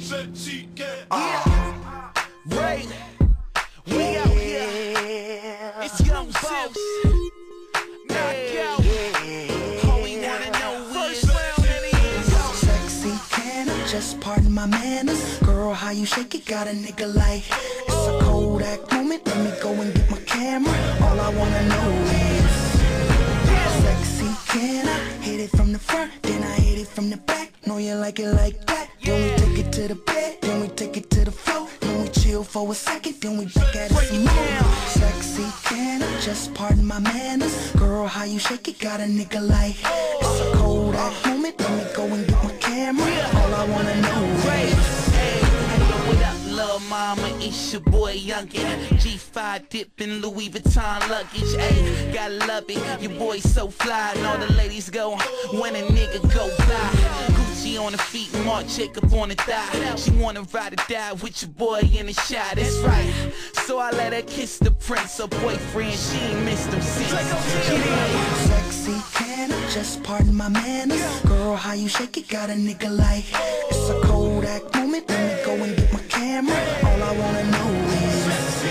Ray, we out here. It's Young Boss. Knockout. All we wanna know is first round and it is. Sexy, can I just pardon my manners? Girl, how you shake it, got a nigga like it's a Kodak moment. Let me go and get my camera. All I wanna know is sexy, can I hit it from the front, then I hit it from the back? Know you like it like that. Then we take it to the bed, then we take it to the floor. Then we chill for a second, then we back at it some more. Sexy, can I just pardon my manners? Girl, how you shake it, got a nigga like it's a Kodak moment. Let me go and get my camera. All I wanna know is what up, lil' mama, it's your boy Youngin. G5 dipping Louis Vuitton luggage, ayy, gotta love it. Your boy so fly, and all the ladies go when a nigga go fly. Gucci on the feet, Marc Jacob on the thigh. She wanna ride or die with your boy in the shot, that's right. So I let her kiss the prince, her boyfriend, she ain't missed him since. sexy, can I just pardon my manners? Girl, how you shake it, got a nigga like it's a Kodak moment. Let me go and get my camera. All I wanna know is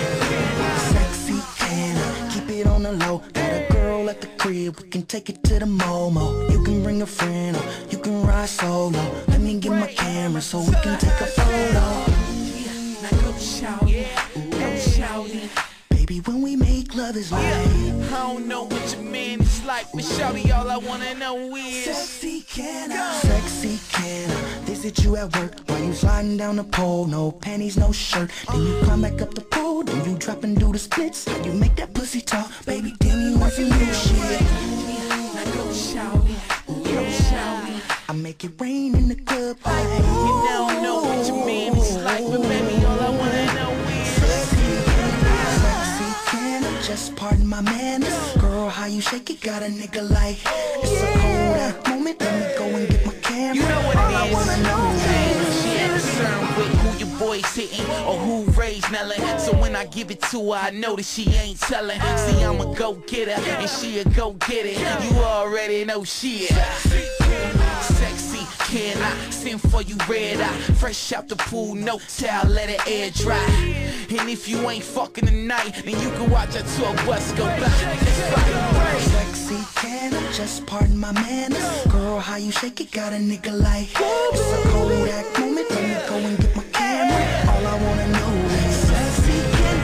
sexy, can I keep it on the low? Got a girl at the crib, we can take it to the Momo. You can bring a friend or you can ride solo. Let me get my camera so we can take a photo. Now go shouty, go shouty. Baby, when we make love is like I don't know what your man is like, but shawty, all I wanna know is sexy, can I? Sexy, can I visit you at work while you sliding down the pole? No panties, no shirt. Then you climb back up the pole, then you drop and do the splits. How you make that pussy talk, baby? Damn, you want some new shit. Now go shawty, go shawty. I make it rain in the club. You don't know what your man is like, but baby, all I wanna know is sexy, can I just pardon my manners? Girl, how you shake it, got a nigga like it's a Kodak moment. Let me go and get my camera. you know what All it I is. wanna know is She ain't concerned with who your boy's hitting or who Ray's nailing. So when I give it to her, I know that she ain't telling. See, I'm a go-getter and she a go-get-it. You already know she is sexy. Can I send for you red eye? Fresh out the pool, no towel, let it air dry. And if you ain't fucking tonight, then you can watch a tour bus go by. That's right. sexy, can I just pardon my manners? Girl, how you shake it, got a nigga like it's a Kodak moment. Let me go and get my camera. All I wanna know is sexy,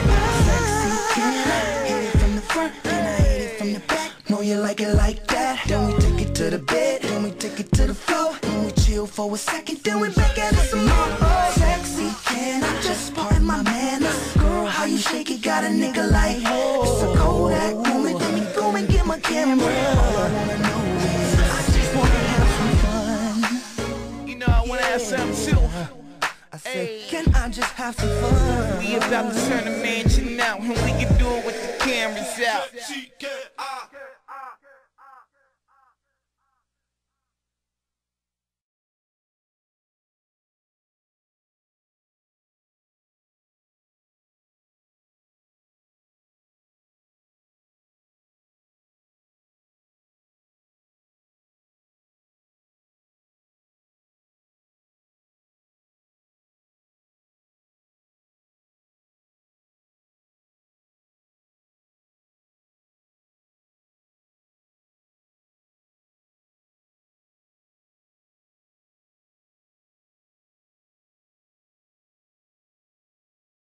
can I hit it from the front, then I hit it from the back? Know you like it like that. Then we take it to the bed, then we take it to the floor. Then we chill for a second, then we back at it some more. Sexy, can I just pardon my manners? Girl, how you shake it, got a nigga like it's a Kodak moment. Let me go and get my camera. All I wanna know is I just wanna have some fun. You know I wanna have something too. I said, can I just have some fun? We about to turn the mansion out, and we can do it with the cameras out.